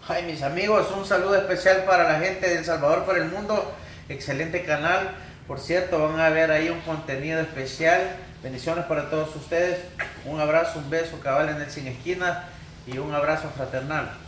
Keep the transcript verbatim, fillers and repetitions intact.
Ay, mis amigos, un saludo especial para la gente de El Salvador por el mundo. Excelente canal. Por cierto, van a ver ahí un contenido especial. Bendiciones para todos ustedes. Un abrazo, un beso cabal en el Sin Esquina y un abrazo fraternal.